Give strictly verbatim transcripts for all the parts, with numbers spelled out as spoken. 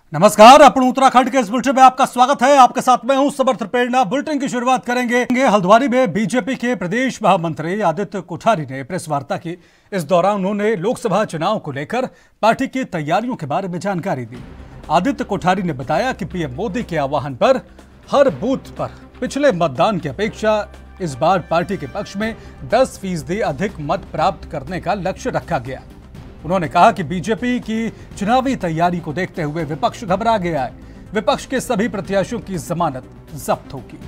नमस्कार, अपन उत्तराखंड के इस बुलेटिन में आपका स्वागत है। आपके साथ मैं हूं समर्थ प्रेरणा। बुलेटिन की शुरुआत करेंगे हल्द्वानी में बीजेपी के प्रदेश महामंत्री आदित्य कोठारी ने प्रेस वार्ता की। इस दौरान उन्होंने लोकसभा चुनाव को लेकर पार्टी की तैयारियों के बारे में जानकारी दी। आदित्य कोठारी ने बताया कि पीएम मोदी के आह्वान पर हर बूथ पर पिछले मतदान की अपेक्षा इस बार पार्टी के पक्ष में दस फीसदी अधिक मत प्राप्त करने का लक्ष्य रखा गया। उन्होंने कहा कि बीजेपी की चुनावी तैयारी को देखते हुए विपक्ष घबरा गया है। विपक्ष के सभी प्रत्याशियों की जमानत जब्त होगी।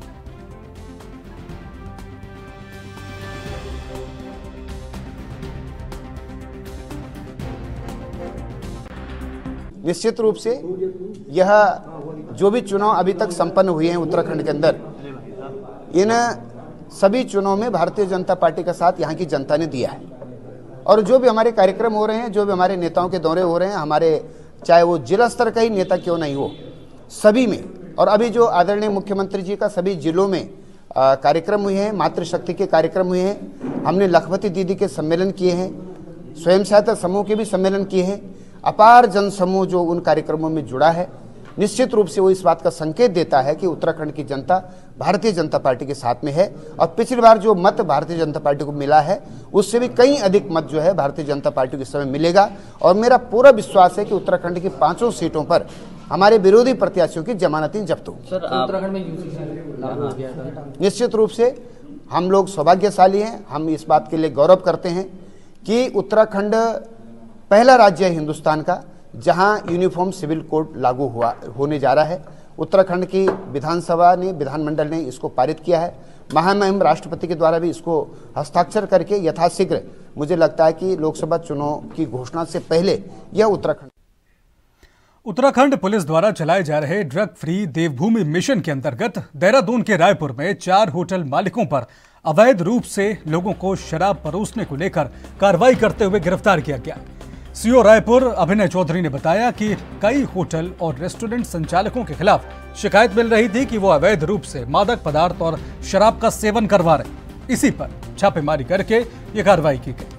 निश्चित रूप से यह जो भी चुनाव अभी तक संपन्न हुए हैं उत्तराखंड के अंदर, इन सभी चुनाव में भारतीय जनता पार्टी का साथ यहाँ की जनता ने दिया है। और जो भी हमारे कार्यक्रम हो रहे हैं, जो भी हमारे नेताओं के दौरे हो रहे हैं, हमारे चाहे वो जिला स्तर का ही नेता क्यों नहीं हो, सभी में, और अभी जो आदरणीय मुख्यमंत्री जी का सभी जिलों में कार्यक्रम हुए हैं, मातृशक्ति के कार्यक्रम हुए हैं, हमने लखपति दीदी के सम्मेलन किए हैं, स्वयं सहायता समूह के भी सम्मेलन किए हैं, अपार जन समूह जो उन कार्यक्रमों में जुड़ा है, निश्चित रूप से वो इस बात का संकेत देता है कि उत्तराखंड की जनता भारतीय जनता पार्टी के साथ में है। और पिछली बार जो मत भारतीय जनता पार्टी को मिला है, उससे भी कई अधिक मत जो है भारतीय जनता पार्टी को इस समय मिलेगा। और मेरा पूरा विश्वास है कि उत्तराखंड की पांचों सीटों पर हमारे विरोधी प्रत्याशियों की जमानतें जब्त होंगी। उत्तराखंड में यूसीसी लागू हो गया था। निश्चित रूप से हम लोग सौभाग्यशाली हैं। हम इस बात के लिए गौरव करते हैं कि उत्तराखंड पहला राज्य है हिंदुस्तान का जहां यूनिफॉर्म सिविल कोड लागू हुआ होने जा रहा है। उत्तराखंड की विधानसभा ने, विधानमंडल ने इसको पारित किया है। महामहिम राष्ट्रपति के द्वारा भी इसको हस्ताक्षर करके यथाशीघ्र, मुझे लगता है कि लोकसभा चुनाव की घोषणा से पहले यह उत्तराखंड उत्तराखंड पुलिस द्वारा चलाए जा रहे ड्रग फ्री देवभूमि मिशन के अंतर्गत देहरादून के रायपुर में चार होटल मालिकों पर अवैध रूप से लोगों को शराब परोसने को लेकर कार्रवाई करते हुए गिरफ्तार किया गया। सीओ रायपुर अभिनय चौधरी ने बताया कि कई होटल और रेस्टोरेंट संचालकों के खिलाफ शिकायत मिल रही थी कि वो अवैध रूप से मादक पदार्थ और शराब का सेवन करवा रहे। इसी पर छापेमारी करके ये कार्रवाई की गई।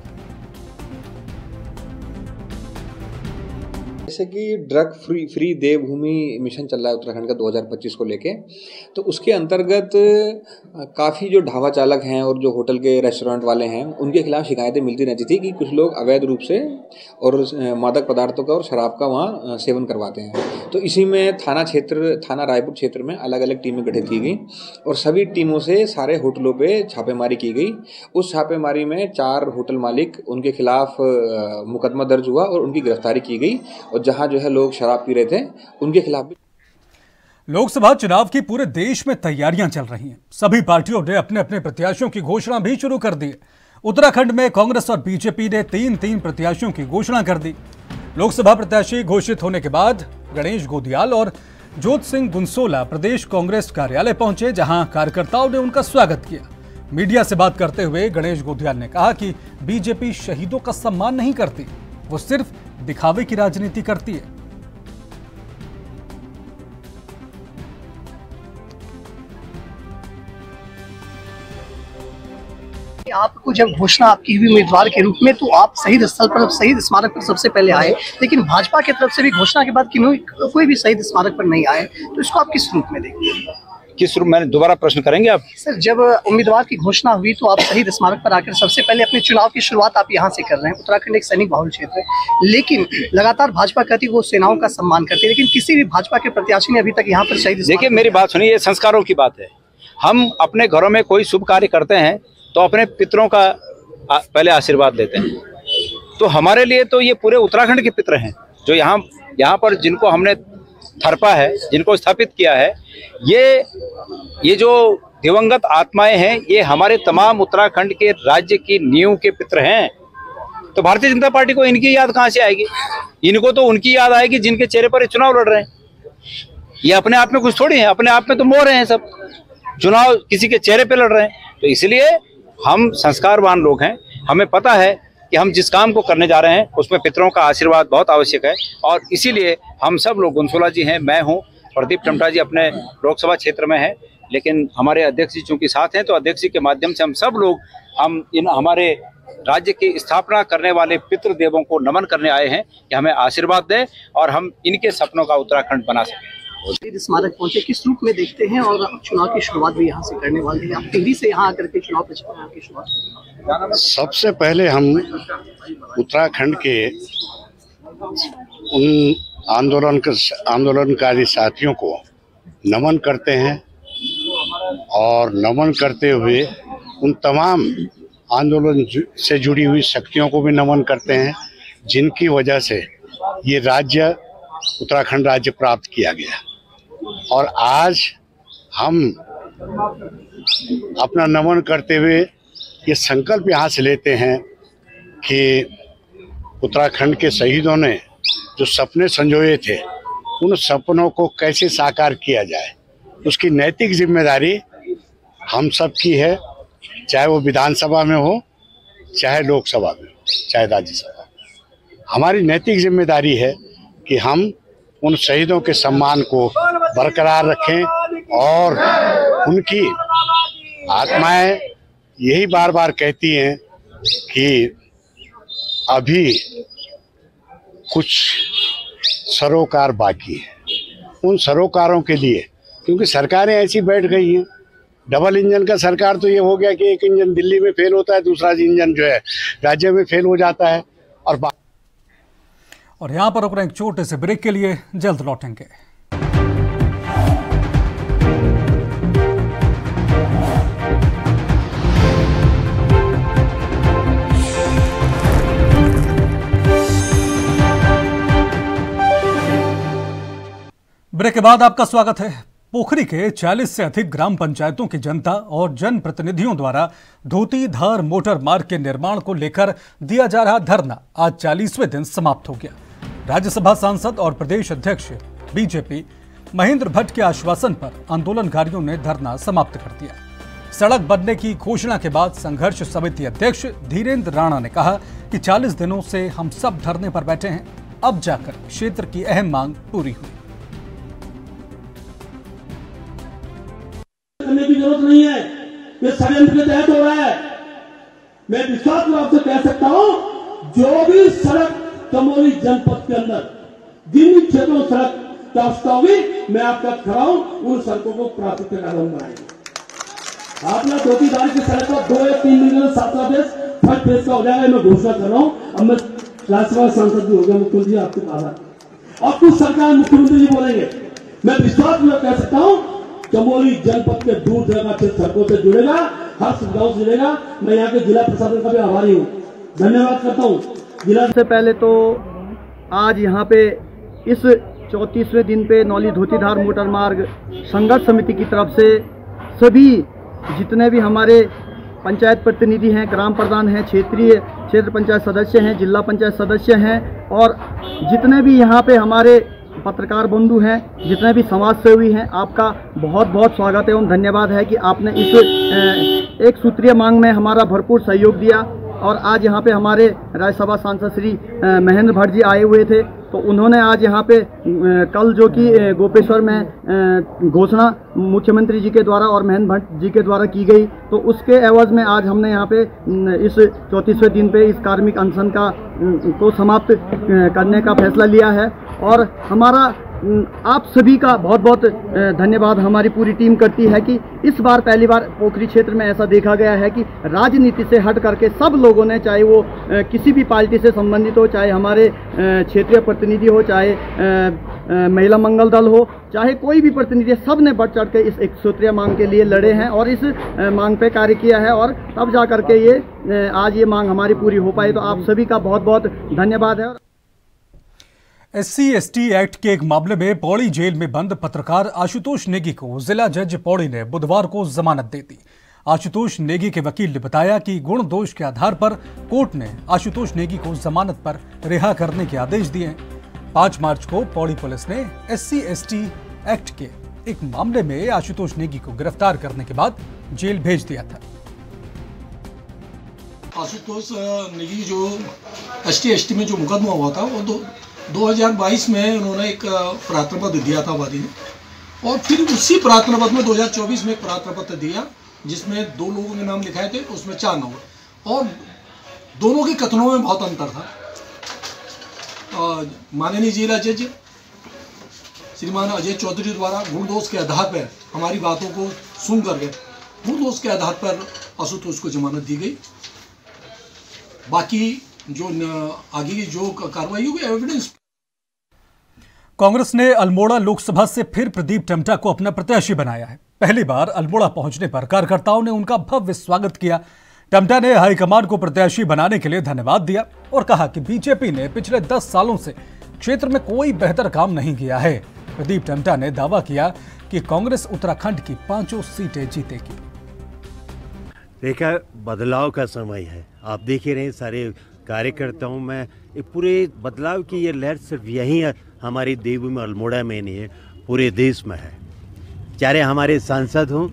जैसे कि drug free free Devbhoomi mission चल रहा है उत्तराखंड का दो हज़ार पच्चीस को लेके, तो उसके अंतर्गत काफ़ी जो ढाबा चालक हैं और जो होटल के रेस्टोरेंट वाले हैं, उनके खिलाफ शिकायतें मिलती रहती थी कि कुछ लोग अवैध रूप से और मादक पदार्थों का और शराब का वहाँ सेवन करवाते हैं। तो इसी में थाना क्षेत्र थाना रायपुर क्षेत्र में अलग अलग टीमें गठित की गई और सभी टीमों से सारे होटलों पर छापेमारी की गई। उस छापेमारी में चार होटल मालिक, उनके खिलाफ मुकदमा दर्ज हुआ और उनकी गिरफ्तारी की गई। और जहां जो है लोग शराब पी रहे थे, उनके खिलाफ भी। लोकसभा चुनाव की पूरे देश में तैयारियां चल रही हैं। सभी पार्टियों ने अपने अपने प्रत्याशियों की घोषणा भी शुरू कर दी है। उत्तराखंड में कांग्रेस और बीजेपी ने तीन तीन प्रत्याशियों की घोषणा कर दी। लोकसभा प्रत्याशी घोषित होने के बाद गणेश गोदियाल और जोत सिंह गुनसोला प्रदेश कांग्रेस कार्यालय पहुंचे, जहां कार्यकर्ताओं ने उनका स्वागत किया। मीडिया से बात करते हुए गणेश गोदियाल ने कहा कि बीजेपी शहीदों का सम्मान नहीं करती, वो सिर्फ दिखावे की राजनीति करती है। आपको जब घोषणा आपकी हुई उम्मीदवार के रूप में, तो आप शहीद स्थल पर, शहीद स्मारक पर सबसे पहले आए, लेकिन भाजपा की तरफ से भी घोषणा के बाद कोई भी शहीद स्मारक पर नहीं आए, तो इसको आप किस रूप में देखते हैं? किस रूप में? दोबारा प्रश्न करेंगे आप? सर, जब उम्मीदवार की घोषणा हुई तो आप शहीद स्मारक पर आकर सबसे पहले अपने चुनाव की शुरुआत आप यहां से कर रहे हैं। उत्तराखंड एक सैनिक बहुल क्षेत्र है, लेकिन लगातार भाजपा कहती है वो सेनाओं का सम्मान करती है, लेकिन किसी भी भाजपा के प्रत्याशी ने अभी तक यहाँ पर शहीद। देखिए, मेरी बात सुनिए, ये संस्कारों की बात है। हम अपने घरों में कोई शुभ कार्य करते हैं तो अपने पितरों का पहले आशीर्वाद लेते हैं। तो हमारे लिए तो ये पूरे उत्तराखंड के पितर हैं, जो यहाँ यहाँ पर जिनको हमने थरपा है, जिनको स्थापित किया है। ये ये जो दिवंगत आत्माएं हैं, ये हमारे तमाम उत्तराखंड के राज्य की नींव के पितर हैं। तो भारतीय जनता पार्टी को इनकी याद कहाँ से आएगी? इनको तो उनकी याद आएगी जिनके चेहरे पर चुनाव लड़ रहे हैं। ये अपने आप में कुछ थोड़ी है, अपने आप में तो मोह रहे हैं सब, चुनाव किसी के चेहरे पे लड़ रहे हैं। तो इसलिए हम संस्कारवान लोग हैं, हमें पता है कि हम जिस काम को करने जा रहे हैं उसमें पितरों का आशीर्वाद बहुत आवश्यक है। और इसीलिए हम सब लोग, गुनसोला जी हैं, मैं हूं, प्रदीप टमटा जी अपने लोकसभा क्षेत्र में हैं, लेकिन हमारे अध्यक्ष जी चूंकि साथ हैं, तो अध्यक्ष जी के माध्यम से हम सब लोग हम इन हमारे राज्य की स्थापना करने वाले पितृदेवों को नमन करने आए हैं कि हमें आशीर्वाद दें और हम इनके सपनों का उत्तराखंड बना सकें। स्मारक पहुंचे, किस रूप में देखते हैं और चुनाव की शुरुआत भी यहाँ से करने वाले हैं? आप टिहरी से यहाँ आकर के चुनाव प्रचार की शुरुआत। सबसे पहले हम उत्तराखंड के उन आंदोलन आंदोलनकारी साथियों को नमन करते हैं और नमन करते हुए उन तमाम आंदोलन से जुड़ी हुई शक्तियों को भी नमन करते हैं जिनकी वजह से ये राज्य उत्तराखंड राज्य प्राप्त किया गया। और आज हम अपना नमन करते हुए ये संकल्प यहाँ से लेते हैं कि उत्तराखंड के शहीदों ने जो सपने संजोए थे उन सपनों को कैसे साकार किया जाए, उसकी नैतिक जिम्मेदारी हम सब की है, चाहे वो विधानसभा में हो, चाहे लोकसभा में हो, चाहे राज्यसभा में। हमारी नैतिक जिम्मेदारी है कि हम उन शहीदों के सम्मान को बरकरार रखें और उनकी आत्माएं यही बार बार कहती हैं कि अभी कुछ सरोकार बाकी है। उन सरोकारों के लिए, क्योंकि सरकारें ऐसी बैठ गई हैं, डबल इंजन का सरकार तो ये हो गया कि एक इंजन दिल्ली में फेल होता है, दूसरा इंजन जो है राज्य में फेल हो जाता है। और और यहाँ पर अपने एक छोटे से ब्रेक के लिए जल्द लौटेंगे। ब्रेक के बाद आपका स्वागत है। पोखरी के चालीस से अधिक ग्राम पंचायतों की जनता और जनप्रतिनिधियों द्वारा धोती धार मोटर मार्ग के निर्माण को लेकर दिया जा रहा धरना आज चालीसवें दिन समाप्त हो गया। राज्यसभा सांसद और प्रदेश अध्यक्ष बीजेपी महेंद्र भट्ट के आश्वासन पर आंदोलनकारियों ने धरना समाप्त कर दिया। सड़क बनने की घोषणा के बाद संघर्ष समिति अध्यक्ष धीरेन्द्र राणा ने कहा कि चालीस दिनों से हम सब धरने पर बैठे हैं, अब जाकर क्षेत्र की अहम मांग पूरी हुई। करने की जरूरत नहीं है, ये षड्यंत्र के तहत हो रहा है। मैं विश्वास रूप से कह सकता हूं, जो भी सड़क चमोली जनपद के अंदर जिन क्षेत्रों सड़क का प्रस्ताव हुई, मैं आपका खड़ा हूं, उन सड़कों को प्राथमिकता बनाएंगे। आपने धोती धार की सड़क का दो या तीन दिन में सातवां फेज थर्ड फेज का हो जाएगा, मैं घोषणा कर रहा हूं। अब मैं राज्यसभा सांसद भी हो गया, मुख्यमंत्री आपके पास और कुछ सरकार मुख्यमंत्री जी बोलेंगे। मैं विश्वास में कह सकता हूं, चमोली जनपद के दूर दराज के सड़कों से जुड़ेगा, हर सुविधाओं से जुड़ेगा। मैं यहाँ के जिला प्रशासन का भी आभारी हूँ, धन्यवाद करता हूँ। जिला से पहले तो आज यहाँ पे इस चौंतीसवें दिन पे नौली धोतीधार मोटर मार्ग संघर्ष समिति की तरफ से सभी जितने भी हमारे पंचायत प्रतिनिधि हैं, ग्राम प्रधान हैं, क्षेत्रीय क्षेत्र पंचायत सदस्य हैं, जिला पंचायत सदस्य हैं और जितने भी यहाँ पे हमारे पत्रकार बंधु हैं, जितने भी समाज सेवी हैं, आपका बहुत बहुत स्वागत है और धन्यवाद है कि आपने इस एक सूत्रीय मांग में हमारा भरपूर सहयोग दिया। और आज यहाँ पे हमारे राज्यसभा सांसद श्री महेंद्र भट्ट जी आए हुए थे, तो उन्होंने आज यहाँ पे कल जो कि गोपेश्वर में घोषणा मुख्यमंत्री जी के द्वारा और महेंद्र भट्ट जी के द्वारा की गई, तो उसके एवज में आज हमने यहाँ पे इस चौंतीसवें दिन पे इस कार्मिक अनशन का को समाप्त करने का फैसला लिया है। और हमारा आप सभी का बहुत बहुत धन्यवाद हमारी पूरी टीम करती है कि इस बार पहली बार पोखरी क्षेत्र में ऐसा देखा गया है कि राजनीति से हट करके सब लोगों ने, चाहे वो किसी भी पार्टी से संबंधित हो, चाहे हमारे क्षेत्रीय प्रतिनिधि हो, चाहे महिला मंगल दल हो, चाहे कोई भी प्रतिनिधि, सब ने बढ़ चढ़ के इस एक सूत्रीय मांग के लिए लड़े हैं और इस मांग पे कार्य किया है और तब जा करके ये आज ये मांग हमारी पूरी हो पाई। तो आप सभी का बहुत बहुत धन्यवाद है। एससी एसटी एक्ट के एक मामले में पौड़ी जेल में बंद पत्रकार आशुतोष नेगी को जिला जज पौड़ी ने बुधवार को जमानत दे दी। आशुतोष नेगी के वकील ने बताया कि गुण दोष के आधार पर कोर्ट ने आशुतोष नेगी को जमानत पर रिहा करने के आदेश दिए। पांच मार्च को पौड़ी पुलिस ने एससी एसटी एक्ट के एक मामले में आशुतोष नेगी को गिरफ्तार करने के बाद जेल भेज दिया था। आशुतोष नेगी जो एसटी एसटी में जो मुकदमा हुआ था वो दो दो हज़ार बाईस में उन्होंने एक प्रार्थना पत्र दिया था वादी ने, और फिर उसी प्रार्थना पत्र में दो हज़ार चौबीस में एक प्रार्थना पत्र दिया जिसमें दो लोगों के नाम लिखाए थे, उसमें चार नाम। और दोनों के कथनों में बहुत अंतर था। माननीय जिला जज श्रीमान अजय चौधरी द्वारा गुण दोष के आधार पर हमारी बातों को सुन करके गुण दोष के आधार पर आशुतोष को जमानत दी गई। बाकी जो आगे की जो कार्रवाई होगी एविडेंस। कांग्रेस ने अल्मोड़ा लोकसभा से फिर प्रदीप टम्टा को अपना प्रत्याशी बनाया है। पहली बार अल्मोड़ा पहुंचने पर कार्यकर्ताओं ने उनका भव्य स्वागत किया। टम्टा ने हाईकमान को प्रत्याशी बनाने के लिए धन्यवाद दिया और कहा कि बीजेपी ने पिछले दस सालों से क्षेत्र में कोई बेहतर काम नहीं किया है। प्रदीप टम्टा ने दावा किया कि कांग्रेस उत्तराखंड की पांचों सीटें जीतेगी। देखा, बदलाव का समय है। आप देख ही रहे सारे कार्यकर्ताओं में पूरे बदलाव की ये लहर सिर्फ यही हमारी देवभूमि अल्मोड़ा में नहीं है, पूरे देश में है। चाहे हमारे सांसद हों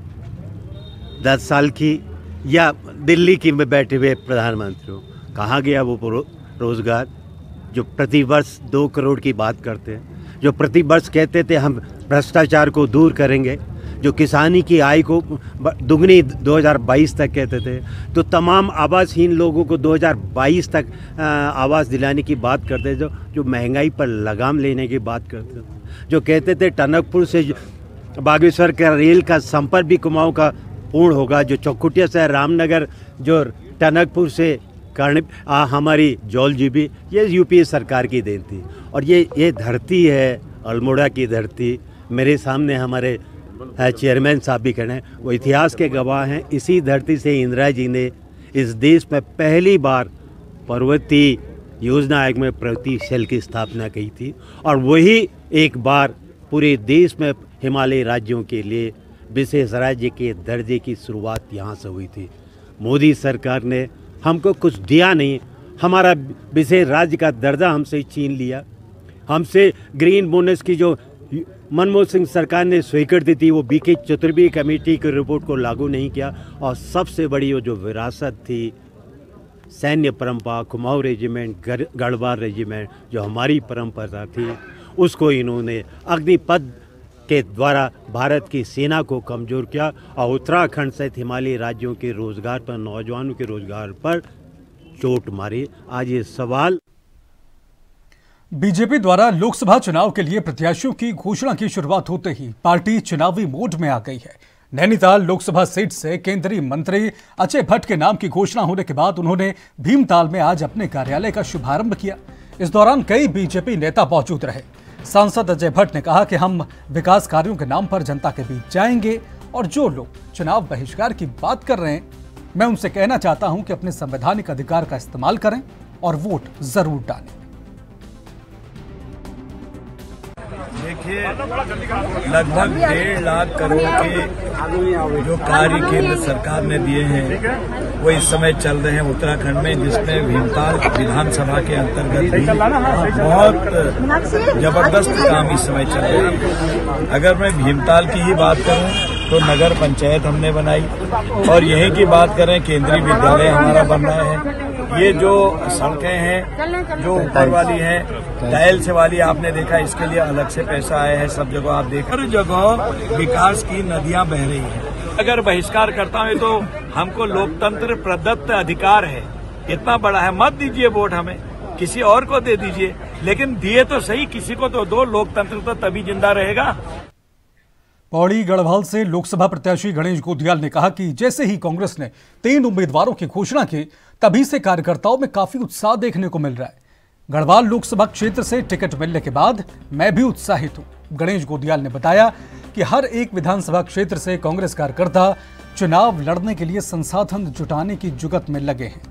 दस साल की या दिल्ली की में बैठे हुए प्रधानमंत्री हो, कहाँ गया वो रोजगार जो प्रति वर्ष दो करोड़ की बात करते हैं, जो प्रति वर्ष कहते थे हम भ्रष्टाचार को दूर करेंगे, जो किसानी की आय को दुगनी दो हज़ार बाईस तक कहते थे, तो तमाम आवासहीन लोगों को दो हज़ार बाईस तक आवास दिलाने की बात करते थे, जो जो महंगाई पर लगाम लेने की बात करते थे, जो कहते थे टनकपुर से बागेश्वर का रेल का संपर्क भी कुमाऊं का पूर्ण होगा, जो चौकुटिया से रामनगर जो टनकपुर से कर्ण हमारी जौल जीबी, ये यूपीए सरकार की देन थी। और ये ये धरती है अल्मोड़ा की धरती। मेरे सामने हमारे चेयरमैन साहब भी खड़े हैं, वो इतिहास के गवाह हैं। इसी धरती से इंदिरा जी ने इस देश में पहली बार पर्वतीय योजना आयोग में प्रगति सेल की स्थापना की थी और वही एक बार पूरे देश में हिमालय राज्यों के लिए विशेष राज्य के दर्जे की शुरुआत यहाँ से हुई थी। मोदी सरकार ने हमको कुछ दिया नहीं, हमारा विशेष राज्य का दर्जा हमसे छीन लिया। हमसे ग्रीन बोनस की जो मनमोहन सिंह सरकार ने स्वीकृति थी वो बीके चतुर्वेदी कमेटी की रिपोर्ट को लागू नहीं किया। और सबसे बड़ी वो जो विरासत थी सैन्य परंपरा, कुमाऊं रेजिमेंट, गढ़वाल रेजिमेंट, जो हमारी परंपरा थी, उसको इन्होंने अग्निपथ के द्वारा भारत की सेना को कमज़ोर किया और उत्तराखंड सहित हिमालयी राज्यों के रोजगार पर, नौजवानों के रोजगार पर चोट मारी। आज ये सवाल बीजेपी द्वारा लोकसभा चुनाव के लिए प्रत्याशियों की घोषणा की शुरुआत होते ही पार्टी चुनावी मोड में आ गई है। नैनीताल लोकसभा सीट से केंद्रीय मंत्री अजय भट्ट के नाम की घोषणा होने के बाद उन्होंने भीमताल में आज अपने कार्यालय का शुभारंभ किया। इस दौरान कई बीजेपी नेता मौजूद रहे। सांसद अजय भट्ट ने कहा कि हम विकास कार्यों के नाम पर जनता के बीच जाएंगे और जो लोग चुनाव बहिष्कार की बात कर रहे हैं, मैं उनसे कहना चाहता हूं कि अपने संवैधानिक अधिकार का इस्तेमाल करें और वोट जरूर डालें। देखिए, लगभग डेढ़ लाख करोड़ के जो कार्य केंद्र सरकार ने दिए हैं वो इस समय चल रहे हैं उत्तराखंड में, जिसमें भीमताल विधानसभा के अंतर्गत भी बहुत जबरदस्त काम इस समय चल रहे हैं। अगर मैं भीमताल की ही बात करूं तो नगर पंचायत हमने बनाई और यहीं की बात करें केंद्रीय विद्यालय हमारा बन रहा है। ये जो सड़कें हैं जो ऊपर वाली हैं टाइल्स वाली, आपने देखा, इसके लिए अलग से पैसा आया है। सब जगह आप देख, हर जगह विकास की नदियां बह रही हैं। अगर बहिष्कार करता हूं तो हमको लोकतंत्र प्रदत्त अधिकार है, इतना बड़ा है। मत दीजिए वोट हमें, किसी और को दे दीजिए, लेकिन दिए तो सही, किसी को तो दो। लोकतंत्र तो तभी जिंदा रहेगा। पौड़ी गढ़वाल से लोकसभा प्रत्याशी गणेश गोदियाल ने कहा कि जैसे ही कांग्रेस ने तीन उम्मीदवारों की घोषणा की, तभी से कार्यकर्ताओं में काफी उत्साह देखने को मिल रहा है। गढ़वाल लोकसभा क्षेत्र से टिकट मिलने के बाद मैं भी उत्साहित हूं। गणेश गोदियाल ने बताया कि हर एक विधानसभा क्षेत्र से कांग्रेस कार्यकर्ता चुनाव लड़ने के लिए संसाधन जुटाने की जुगत में लगे हैं।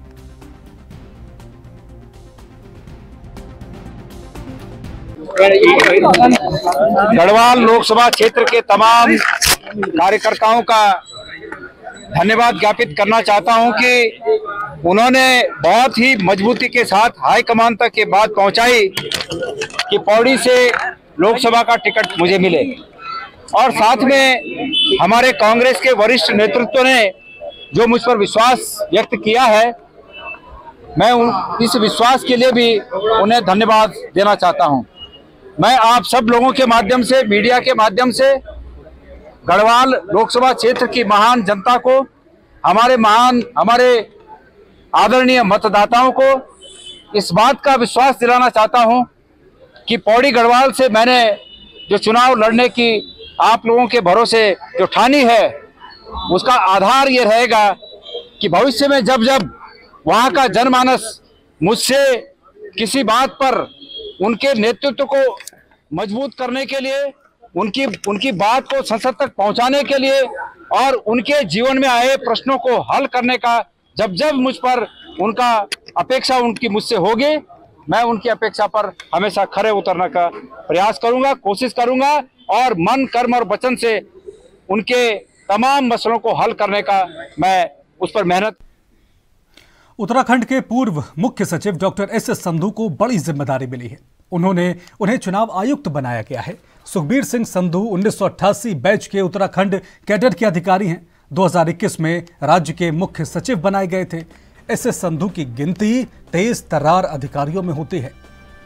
गढ़वाल लोकसभा क्षेत्र के तमाम कार्यकर्ताओं का धन्यवाद ज्ञापित करना चाहता हूं कि उन्होंने बहुत ही मजबूती के साथ हाईकमान तक ये बात पहुंचाई कि पौड़ी से लोकसभा का टिकट मुझे मिले और साथ में हमारे कांग्रेस के वरिष्ठ नेतृत्व ने जो मुझ पर विश्वास व्यक्त किया है, मैं इस विश्वास के लिए भी उन्हें धन्यवाद देना चाहता हूं। मैं आप सब लोगों के माध्यम से, मीडिया के माध्यम से गढ़वाल लोकसभा क्षेत्र की महान जनता को, हमारे महान हमारे आदरणीय मतदाताओं को इस बात का विश्वास दिलाना चाहता हूं कि पौड़ी गढ़वाल से मैंने जो चुनाव लड़ने की आप लोगों के भरोसे जो ठानी है, उसका आधार ये रहेगा कि भविष्य में जब जब वहां का जनमानस मुझसे किसी बात पर उनके नेतृत्व को मजबूत करने के लिए, उनकी उनकी बात को संसद तक पहुंचाने के लिए और उनके जीवन में आए प्रश्नों को हल करने का जब जब मुझ पर उनका अपेक्षा उनकी मुझसे होगी, मैं उनकी अपेक्षा पर हमेशा खरे उतरने का प्रयास करूंगा, कोशिश करूंगा और मन, कर्म और वचन से उनके तमाम मसलों को हल करने का मैं उस पर मेहनत। उत्तराखंड के पूर्व मुख्य सचिव डॉक्टर एस एस संधू को बड़ी जिम्मेदारी मिली है। उन्होंने उन्हें चुनाव आयुक्त बनाया गया है। सुखबीर सिंह संधू उन्नीस सौ अट्ठासी बैच के उत्तराखंड कैडर के अधिकारी हैं। दो हज़ार इक्कीस में राज्य के मुख्य सचिव बनाए गए थे। एस एस संधू की गिनती तेज तर्रार अधिकारियों में होती है।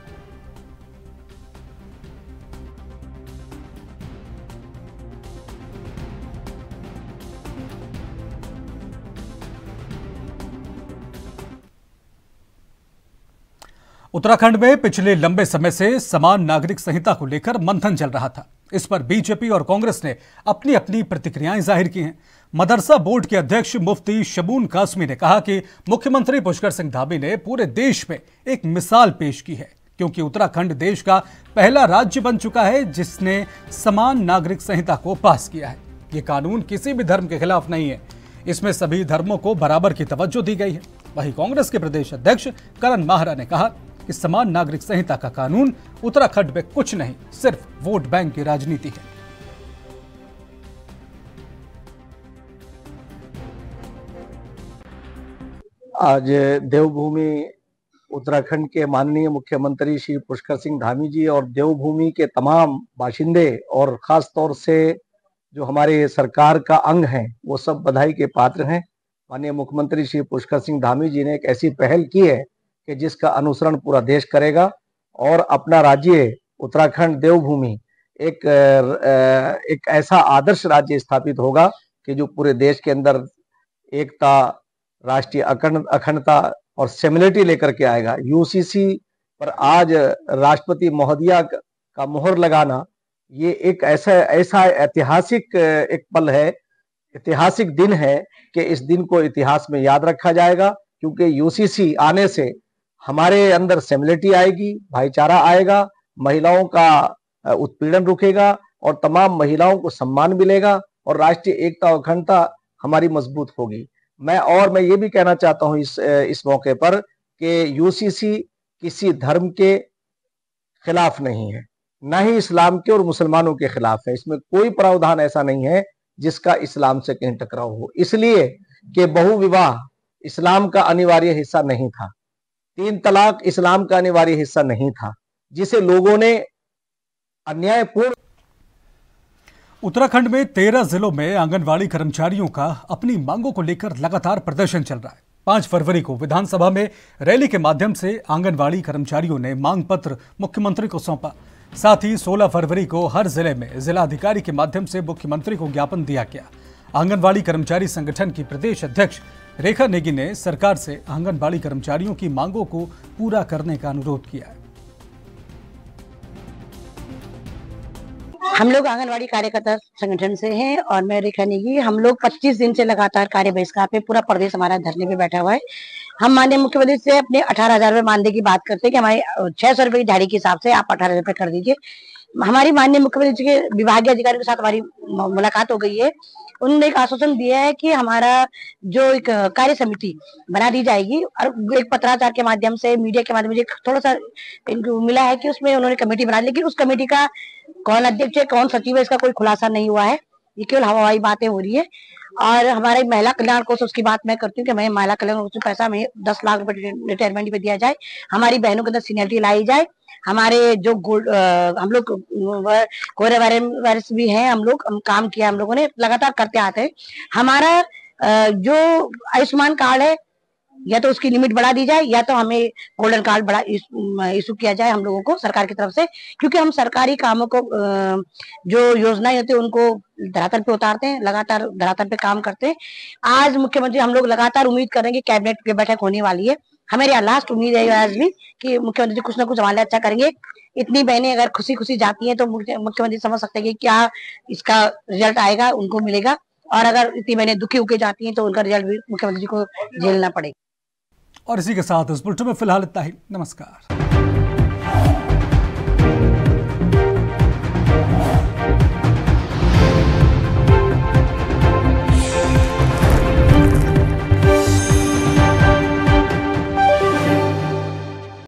उत्तराखंड में पिछले लंबे समय से समान नागरिक संहिता को लेकर मंथन चल रहा था। इस पर बीजेपी और कांग्रेस ने अपनी अपनी प्रतिक्रियाएं जाहिर की हैं। मदरसा बोर्ड के अध्यक्ष मुफ्ती शबून कासमी ने कहा कि मुख्यमंत्री पुष्कर सिंह धामी ने पूरे देश में एक मिसाल पेश की है, क्योंकि उत्तराखंड देश का पहला राज्य बन चुका है जिसने समान नागरिक संहिता को पास किया है। ये कानून किसी भी धर्म के खिलाफ नहीं है, इसमें सभी धर्मों को बराबर की तवज्जो दी गई है। वहीं कांग्रेस के प्रदेश अध्यक्ष करण माहरा ने कहा कि समान नागरिक संहिता का कानून उत्तराखंड में कुछ नहीं, सिर्फ वोट बैंक की राजनीति है। आज देवभूमि उत्तराखंड के माननीय मुख्यमंत्री श्री पुष्कर सिंह धामी जी और देवभूमि के तमाम बाशिंदे और खास तौर से जो हमारे सरकार का अंग हैं, वो सब बधाई के पात्र हैं। माननीय मुख्यमंत्री श्री पुष्कर सिंह धामी जी ने एक ऐसी पहल की है कि जिसका अनुसरण पूरा देश करेगा और अपना राज्य उत्तराखंड देवभूमि एक एक ऐसा आदर्श राज्य स्थापित होगा कि जो पूरे देश के अंदर एकता, राष्ट्रीय अखंड अखंडता और सिमिलरिटी लेकर के आएगा। यूसीसी पर आज राष्ट्रपति महोदया का मोहर लगाना, ये एक ऐसा ऐसा ऐतिहासिक एक पल है, ऐतिहासिक दिन है कि इस दिन को इतिहास में याद रखा जाएगा, क्योंकि यूसीसी आने से हमारे अंदर सिमिलरिटी आएगी, भाईचारा आएगा, महिलाओं का उत्पीड़न रुकेगा और तमाम महिलाओं को सम्मान मिलेगा और राष्ट्रीय एकता और अखंडता हमारी मजबूत होगी। मैं और मैं ये भी कहना चाहता हूं इस इस मौके पर कि यूसीसी किसी धर्म के खिलाफ नहीं है, ना ही इस्लाम के और मुसलमानों के खिलाफ है। इसमें कोई प्रावधान ऐसा नहीं है जिसका इस्लाम से कहीं टकराव हो, इसलिए कि बहुविवाह इस्लाम का अनिवार्य हिस्सा नहीं था, तीन तलाक इस्लाम का अनिवार्य हिस्सा नहीं था, जिसे लोगों ने अन्यायपूर्ण। उत्तराखंड में तेरह जिलों में आंगनवाड़ी कर्मचारियों का अपनी मांगों को लेकर लगातार प्रदर्शन चल रहा है। पांच फरवरी को विधानसभा में रैली के माध्यम से आंगनवाड़ी कर्मचारियों ने मांग पत्र मुख्यमंत्री को सौंपा। साथ ही सोलह फरवरी को हर जिले में जिलाधिकारी के माध्यम से मुख्यमंत्री को ज्ञापन दिया गया। आंगनवाड़ी कर्मचारी संगठन की प्रदेश अध्यक्ष रेखा नेगी ने सरकार से आंगनवाड़ी कर्मचारियों की मांगों को पूरा करने का अनुरोध किया है। हम लोग आंगनवाड़ी कार्यकर्ता संगठन से हैं और मैं रेखा नेगी। हम लोग पच्चीस दिन से लगातार कार्य बहिष्कार पे, पूरा प्रदेश हमारा धरने पे बैठा हुआ है। हम माननीय मुख्यमंत्री से अपने अठारह हजार रुपए मानदेय की बात करते हैं कि हमारे छह सौ रुपए की दिहाड़ी के हिसाब से आप अठारह रुपए कर दीजिए। हमारी माननीय मुख्यमंत्री के विभागीय अधिकारियों के साथ हमारी मुलाकात हो गई है। उन्होंने एक आश्वासन दिया है कि हमारा जो एक कार्य समिति बना दी जाएगी और एक पत्राचार के माध्यम से, मीडिया के माध्यम से थोड़ा सा मिला है कि उसमें उन्होंने कमेटी बना ली, लेकिन उस कमेटी का कौन अध्यक्ष है, कौन सचिव है, इसका कोई खुलासा नहीं हुआ है। ये केवल हवाई बातें हो रही है। और हमारे महिला कल्याण कोष, उसकी बात मैं करती हूँ कि मैं महिला कल्याण कोष में पैसा में दस लाख रुपए रिटायरमेंट पे दिया जाए, हमारी बहनों के अंदर सीनियरिटी लाई जाए। हमारे जो गोल्ड हम लोग कोरोना वायरस भी है, हम लोग हम काम किया, हम लोगों ने लगातार करते आते हैं। हमारा जो आयुष्मान कार्ड है या तो उसकी लिमिट बढ़ा दी जाए या तो हमें गोल्डन कार्ड बड़ा इशू किया जाए हम लोगों को सरकार की तरफ से, क्योंकि हम सरकारी कामों को जो योजनाएं होती है उनको धरातल पे उतारते हैं, लगातार धरातल पे काम करते हैं। आज मुख्यमंत्री हम लोग लगातार उम्मीद करेंगे, कैबिनेट की बैठक होने वाली है, हमारी लास्ट उम्मीद है आज भी कि मुख्यमंत्री जी कुछ ना कुछ हमारे लिए अच्छा करेंगे। इतनी बहनें अगर खुशी खुशी जाती हैं तो मुख्यमंत्री समझ सकते हैं कि क्या इसका रिजल्ट आएगा, उनको मिलेगा, और अगर इतनी बहनें दुखी होकर जाती हैं तो उनका रिजल्ट भी मुख्यमंत्री जी को झेलना पड़ेगा। और इसी के साथ इस बुलेटिन में फिलहाल इतना ही। नमस्कार।